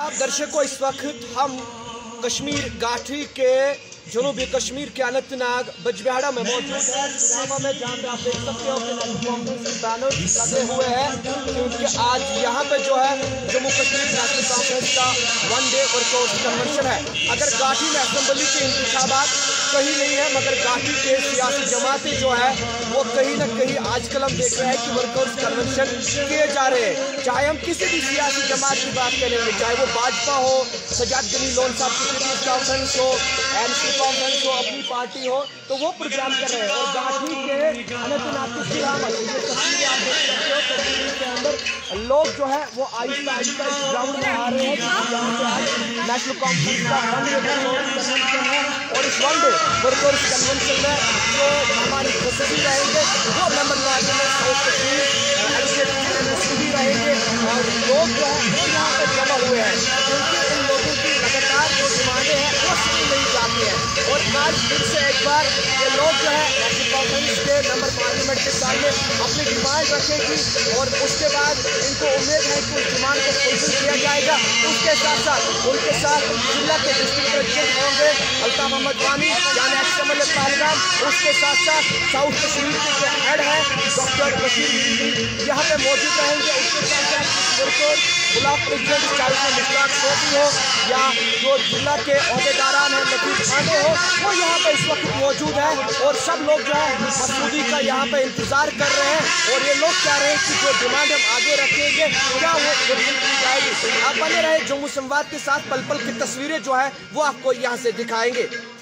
आप दर्शकों, इस वक्त हम कश्मीर घाटी के जनूबी कश्मीर के अनंतनाग बजबिहाड़ा में मौजूद है। में जहाँ पे आप देख सकते हो कि बैनर लगे हुए हैं क्योंकि आज यहाँ पे जो है जम्मू कश्मीर नेशनल कॉन्फ्रेंस का 1 डे वर्कआउट कन्वेंशन है। अगर घाटी में असेंबली के इंतखाबात कहीं नहीं है, मगर घाटी के सियासी जमातें जो है वो कहीं ना कहीं आजकल हम देख रहे हैं कि वर्कआउट कन्वेंशन किए जा रहे हैं। चाहे हम किसी भी सियासी जमात की बात करेंगे, चाहे वो भाजपा हो, सजाद गनी लोन साहब की पीपल्स कॉन्फ्रेंस हो, एनसी कॉन्फ्रेंस हो, अपनी पार्टी हो, तो वो प्रोग्राम कर रहे हैं। और घाटी के अनंतनाग की तस्वीरें आप देख सकते हो। तस्वीर के अंदर लोग जो है वो आहिस्ता आहिस्ता इस ग्राउंड में आ रहे हैं जहाँ पे आज नेशनल कॉन्फ्रेंस का 1 डे कन्वेंशन है। और इस 1 डे वर्कआउट कन्वेंशन में जो हमारे सदस्य रहेंगे वो मेंबर पार्लियामेंट साउथ कश्मीर रहेंगे और लोग जो है वो यहाँ पे जमा हुए हैं क्योंकि इन लोगों की लगातार जो डिमांडें हैं वो सुनी नहीं जाती है। और आज फिर से एक बार ये लोग जो है नेशनल कॉन्फ्रेंस के मेंबर पार्लियामेंट के सामने अपनी डिमांड रखेगी और उसके बाद इनको उम्मीद है कि उस डिमांड को फुलफिल किया जाएगा। उसके साथ साथ उनके साथ जिला के डिस्ट्रिक्ट प्रेसिडेंट होंगे अल्ताफ मोहम्मद वानी यानी एक्स-एमएलए पहलगाम, उसके साथ साथ साउथ कश्मीर के जो हेड है डॉक्टर बशीर यहाँ पे मौजूद रहेंगे। उसके साथ साथ ब्लॉक प्रेसिडेंट चाहे वो मुश्ताक सोफी हो या जो जिला के अहदेदारान हैं लतीफ खाने हो, वो यहाँ पे इस वक्त मौजूद है और सब लोग जो है मसूदी का यहाँ पे इंतजार कर रहे हैं। और ये लोग कह रहे हैं कि जो डिमांड हम आगे रखेंगे क्या वो फुलफिल की जाएगी। आप बने रहे जम्मू संवाद के साथ, पल पल की तस्वीरें जो है वो आपको यहाँ से दिखाएंगे।